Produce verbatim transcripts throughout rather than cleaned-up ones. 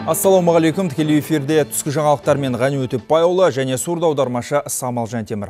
Ассалаумағалейкум, тікелей эфирде түскі жаңалықтармен Ғани Өтепбайұлы және сурда аудармашы Самал Жантемір.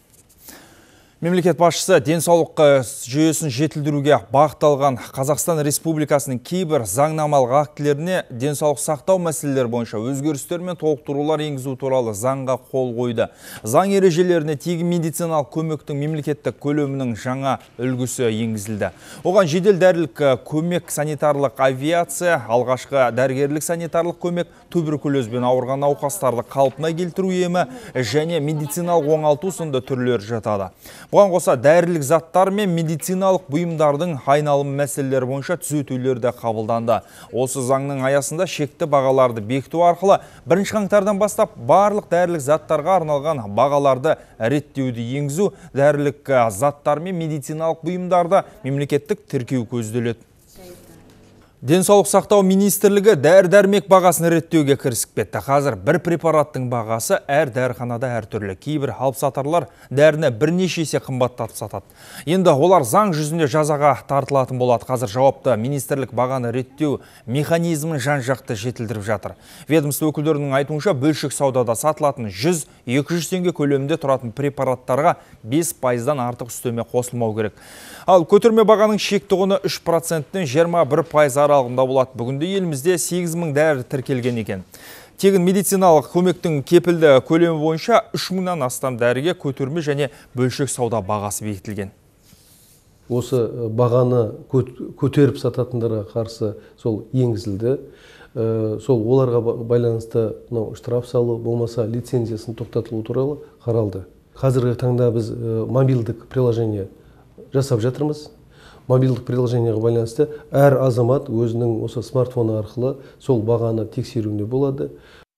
Мемлекет басшысы денсаулық жүйесін жетілдіруге бағытталған Қазақстан Республикасының кейбір заңнамалық актілеріне денсаулық сақтау мәселелері бойынша өзгерістер мен толықтырулар енгізу туралы заңға қол қойды. Заң ережелеріне тегін медициналық көмектің мемлекеттік көлемінің жаңа үлгісі енгізілді. Оған жедел дәрілік көмек, санитарлық авиация, алғашқы дәрігерлік санитарлық көмек, туберкулезбен ауырған науқастарды қалпына келтіру емі және медициналық оңалту сынды түрлер жатады. Бұған қоса дәрілік заттар мен медициналық бұйымдардың айналым мәселелері бойынша түзетулер де қабылданды. Осы заңның аясында шекті бағаларды бекіту арқылы бірінші қаңтардан бастап барлық дәрілік заттарға арналған бағаларды реттеуді енгізу, дәрілік заттар мен медициналық бұйымдарды мемлекеттік тіркеу көзделеді. Денсаулық сақтау министрлігі дәрі-дәрмек бағасын реттеуге кірісіп кетті. Қазір бір препараттың бағасы әр дәріханада әртүрлі. Кейбір алыпсатарлар дәріні бірнеше есе қымбаттатып сатады. Енді олар заң жүзінде жазаға тартылатын болады. Қазір жауапты министрлік бағаны реттеу механизмін жан-жақты жетілдіріп жатыр. Ведомство өкілдерінің айтуынша бөлшек саудада сатылатын жүз-екі жүз теңге көлемінде тұратын препараттарға бес пайыздан артық үстеме қосылмау керек. Ал көтерме бағаның шекті құны үш проценттен жиырма бір пайыз аралығында болады. Бүгінде елімізде сегіз мың дәрі тіркелген екен. Тегін медициналық көмектің кепілді көлемі бойынша үш мыңнан астам дәріге көтерме және бөлшек сауда бағасы бекітілген. Осы бағаны көтеріп сататындарға қарсы сол енгізілді. Сол оларға байланысты штраф салу, болмаса лицензиясын тоқтатылу туралы қаралды. Қазіргі таңда біз мобильдік приложение жасап жатырмыз. Мобильдік приложениеға байланысты әр азамат өзінің осы смартфоны арқылы сол бағаны тексеруіне болады.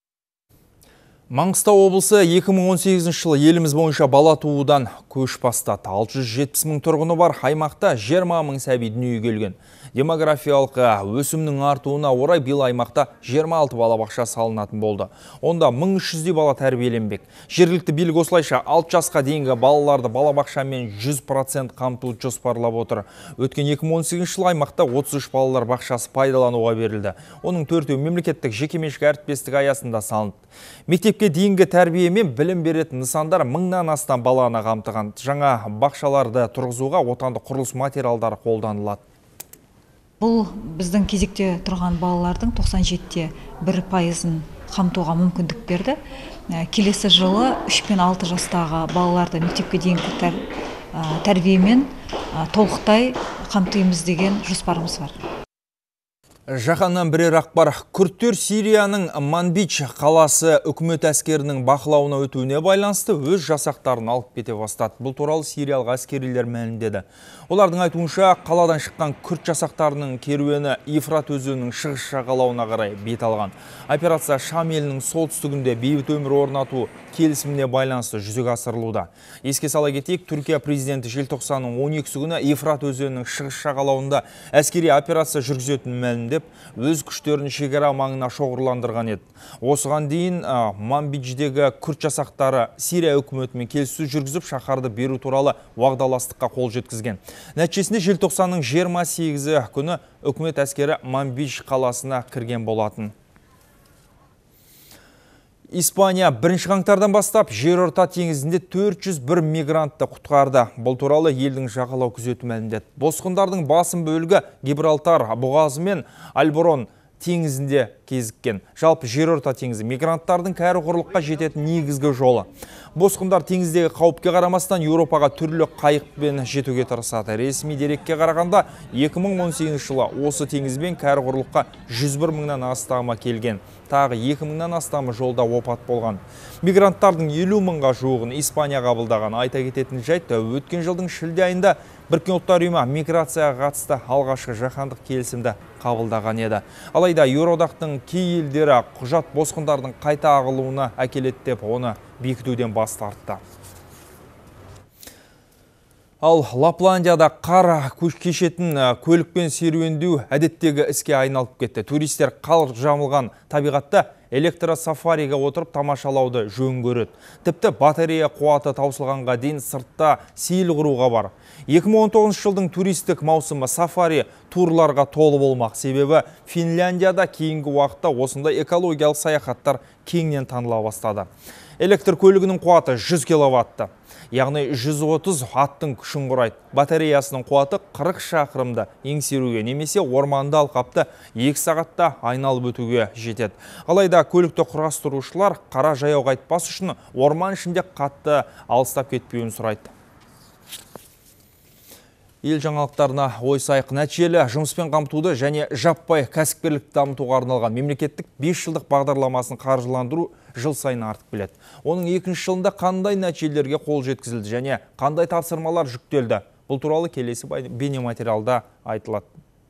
Маңғыстау облысы екі мың он сегізінші жылы еліміз бойынша бала туудан көш бастады. алты жүз жетпіс мың тұрғыны бар аймақта жиырма мың сәби дүниеге келген. Демографиялық өсімнің артуына орай биыл аймақта жиырма алты балабақша салынатын болды. Онда мың үш жүздей бала тәрбиеленбек. Жергілікті билік осылайша алты жасқа дейінгі балаларды балабақшамен жүз процент қамтуды жоспарлап отыр. Өткен екі мың он сегізінші жылы аймақта отыз үш балалар бақшасы пайдалануға берілді. Оның төртеуі мемлекеттік жекеменшік әріптестік аясында салынды. Мектепке дейінгі тәрбие мен білім беретін нысандар мыңнан астам баланы қамтыған. Жаңа бақшаларды тұрғызуға отандық құрылыс материалдары қолданылады. Бұл біздің кезекте тұрған балалардың тоқсан жетіде бір пайызын қамтуға мүмкіндік берді. Келесі жылы үш пен алты жастағы балаларды мектепке дейінгі тәрбиемен толықтай қамтимыз деген жоспарымыз бар. Жаһаннан бірер ақпар. Күрдтер Сирияның Манбич қаласы үкімет әскерінің бақылауына өтуіне байланысты өз жасақтарын алып кете бастады. Бұл туралы сириялық әскерилер мәлімдеді. Олардың айтуынша қаладан шыққан күрд жасақтарының керуені Ефрат өзенінің шығыс жағалауына қарай бет алған. Операция Шам елінің солтүстігінде бейбіт өмір орнату келісіміне байланысты жүзеге асырылуда. Еске сала кетейік, Түркия президенті желтоқсанның он екісі күні Ефрат өзенінің шығыс жағалауында әскери операция жүргізетінін мәлімдеп, өз күштерін шекара маңына шоғырландырған еді. Осыған дейін Манбичдегі күрд жасақтары Сирия үкіметімен келіссөз жүргізіп, шаһарды беру туралы уағдаластыққа қол жеткізген. Нәтижесінде желтоқсанның жиырма сегізі күні үкімет әскері Манбич қаласына кірген болатын. Испания бірінші қаңтардан бастап жерорта теңізінде төрт жүз бір мигрантты құтқарды. Бұл туралы елдің жағалау күзеті мәлімдеді. Босқындардың басым бөлігі Гибралтар бұғазы мен Альборон теңізінде кезіккен. Жалпы жерорта теңізі мигранттардың кәрі құрлыққа жететін негізгі жолы. Босқындар теңіздегі қауіпке қарамастан Еуропаға түрлі қайықпен жетуге тырысады. Ресми дерекке қарағанда екі мың он сегізінші жылы осы теңізбен кәрі құрлыққа жүз бір мыңнан астамы келген. Тағы екі мыңнан астамы жолда опат болған. Мигранттардың елу мыңға жуығын Испания қабылдаған. Айта кететін жайт, өткен жылдың шілде айында Біріккен ұлттар ұйымы миграцияға қатысты алғашқы жаһандық келісімді қабылдаған еді. Алайда Еуроодақтың кей елдері құжат босқындардың қайта ағылуына әкеледі деп оны бекітуден бас тартты. Ал Лапландияда қар кешетін көлікпен серуендеу әдеттегі іске айналып кетті. Туристер қар жамылған табиғатта электросафариға отырып тамашалауды жөн көреді. Тіпті батарея қуаты таусылғанға дейін сыртта сейіл құруға бар. екі мың он тоғызыншы жылдың туристік маусымы сафари турларға толы болмақ. Себебі Финляндияда кейінгі уақытта осындай экологиялық саяхаттар кеңінен таныла бастады. Электр көлігінің қуаты жүз киловатты. Яғни жүз отыз аттың күшін құрайды. Батареясының қуаты қырық шақырымды еңсеруге немесе орманды алқапты екі сағатта айналып өтуге жетеді. Алайда көлікті құрастырушылар қара жаяу қайтпас үшін орман ішінде қатты алыстап кетпеуін сұрайды. Ел жаңалықтарына ойсайық нәтижелі жұмыспен қамтуды және жаппай кәсіпкерлік дамытуға арналған мемлекеттік бес жылдық бағдарламасын қаржыландыру жыл сайын артып келеді. Оның екінші жылында қандай нәтижелерге қол жеткізілді және қандай тапсырмалар жүктелді? Бұл туралы келесі бейнематериалда айтылады.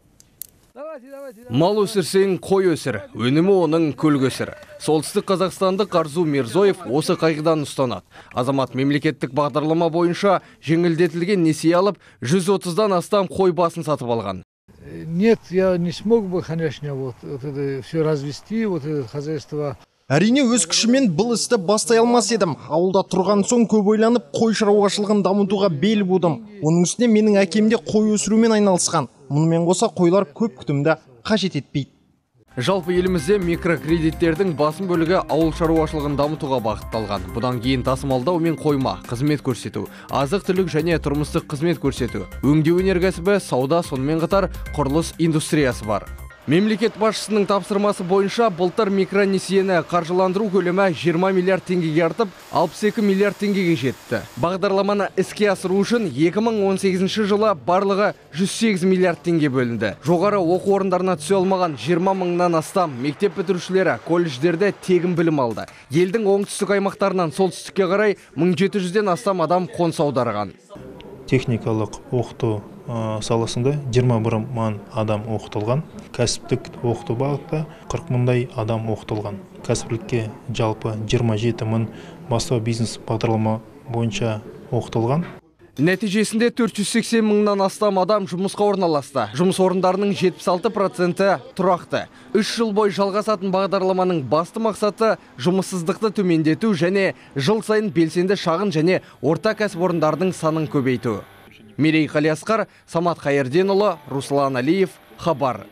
Мал өсірсең қой өсір, өнімі оның көлік өсір. Солтүстік қазақстандық Арзу Мирзоев осы қағидадан ұстанады. Азамат мемлекеттік бағдарлама бойынша жеңілдетілген несие алып, жүз отыздан астам қой басын сатып алған. Нет, я не смог бы, конечно, вот, вот это все развести, вот это хозяйство. Әрине өз күшімен бұл істі бастай алмас едім. Ауылда тұрған соң көп ойланып, қой шаруашылығын дамытуға бел будым. Оның үстіне менің әкем де қой өсірумен айналысқан. Мұнымен қоса қойлар көп күтімді қажет етпейді. Жалпы елімізде микрокредиттердің басым бөлігі ауыл шаруашылығын дамытуға бағытталған. Бұдан кейін тасымалдау мен қойма, қызмет көрсету, азық-түлік және тұрмыстық қызмет көрсету, өңдеу өнеркәсібі, сауда, сонымен қатар құрылыс индустриясы бар. Мемлекет басшысының тапсырмасы бойынша былтыр микронесиені қаржыландыру көлемі жиырма миллиард теңгеге артып, алпыс екі миллиард теңгеге жетті. Бағдарламаны іске асыру үшін екі мың он сегізінші жылы барлығы жүз сегіз миллиард теңге бөлінді. Жоғары оқу орындарына түсе алмаған жиырма мыңнан астам мектеп бітірушілері колледждерде тегін білім алды. Елдің оңтүстік аймақтарынан солтүстікке қарай мың жеті жүзден астам адам қоныс аударған. Техникалық оқыту саласында жиырма бір мың адам оқытылған, кәсіптік оқыту бағытта қырық мыңдай адам оқытылған. Кәсіптікке жалпы жиырма жеті мың бастау бизнес бағдарлама бойынша оқытылған. Нәтижесінде төрт жүз сексен мыңнан астам адам жұмысқа орналасты. Жұмыс орындарының жетпіс алты проценті тұрақты. үш жыл бойы жалғасатын бағдарламаның басты мақсаты жұмыссыздықты төмендету және жыл сайын белсенді шағын және орта кәсіпорындардың санын көбейту. Мерей Қалиасқар, Самат Қайырденұлы, Руслан Алиев, Хабар.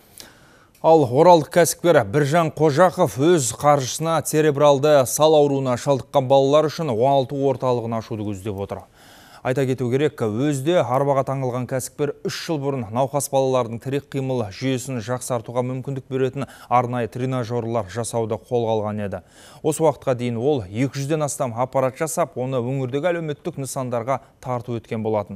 Ал оралық кәсіпкер Біржан Қожақов өз қаржысына церебралды сал ауруына шалдыққан балалар үшін оңалту орталығын ашуды көздеп отыр. Айта кету керек, өзде арбаға таңылған кәсіпкер үш жыл бұрын науқас балалардың тірек қимыл жүйесін жақсартуға мүмкіндік беретін арнайы тренажерлар жасауды қолға алған еді. Осы уақытқа дейін ол екі жүзден астам аппарат жасап, оны өңірдегі әлеуметтік нысандарға тарту еткен болатын.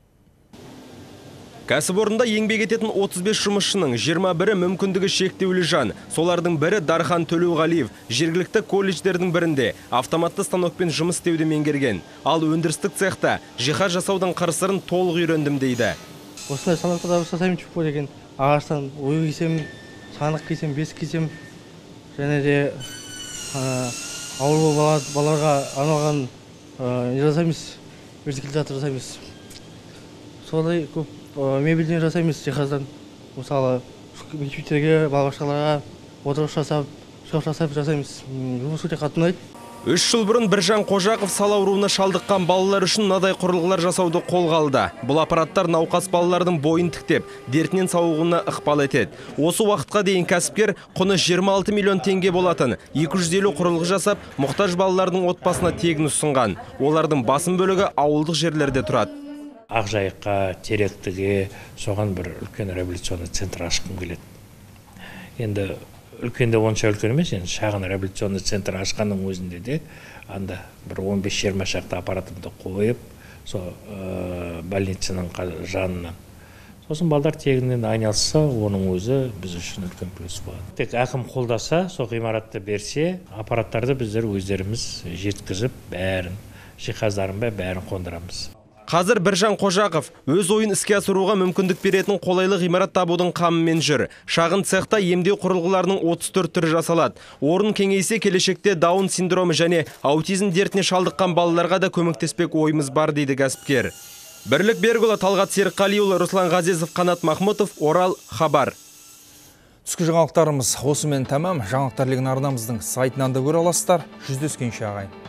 Кәсіпорында еңбек ететін отыз бес жұмысшының жиырма бірі мүмкіндігі шектеулі жан. Солардың бірі Дархан Төлеуғалиев жергілікті колледждердің бірінде автоматты станокпен жұмыс істеуді меңгерген. Ал өндірістік цехта жиһаз жасаудың қыр-сырын толық үйрендім дейді. Осылай станокта жасаймын чүп деген ағаштан ою кесем, санық кесем, бес кесем, және де ауыл балаларға арналған жасаймыз, вертикализатор жасаймыз. Солай көп мебельден жасаймыз жиһаздан. Мысалы, мектептерге, балабақшаларға отырғыш жасап, шкаф жасап жасаймыз. Жұмыс өте қатты ұнайды. Үш жыл бұрын Біржан Қожақов сал ауруына шалдыққан балалар үшін мынадай құрылғылар жасауды қолға алды. Бұл аппараттар науқас балалардың бойын тіктеп, дертінен сауығуына ықпал етеді. Осы уақытқа дейін кәсіпкер құны жиырма алты миллион теңге болатын екі жүз елу құрылғы жасап, мұқтаж балалардың отбасына тегін ұсынған. Олардың басым бөлігі ауылдық жерлерде тұрады. Ақжайыққа, Теректіге, соған бір үлкен реабилитационный центр ашқым келеді. Енді үлкенде онша үлкен емес, енді шағын реабилитационный центр ашқанның өзінде де анда бір он бес жиырма шақты аппаратымды қойып, сол больницаның жанынан. Сосын балдар тегінен айналса, оның өзі біз үшін үлкен плюс болады. Тек әкім қолдаса, сол ғимаратты берсе, аппараттарды біздер өздеріміз жеткізіп, бәрін, жиһаздарын бәрін қондырамыз. Қазір Біржан Қожақов өз ойын іске асыруға мүмкіндік беретін қолайлы ғимарат табудың қамымен жүр. Шағын цехта емдеу құрылғыларының отыз төрт түрі жасалады. Орын кеңейсе келешекте даун синдромы және аутизм дертіне шалдыққан балаларға да көмектеспек ойымыз бар дейді кәсіпкер. Бірлік Берікұлы, Талғат Серікқалиұлы, Руслан Ғазезов, Қанат Махмутов, Орал, Хабар. Түскі жаңалықтарымыз осымен тәмам. Жаңалықтар легін арнамыздың сайтынан да көре аласыздар. Жүздескенше ағайын.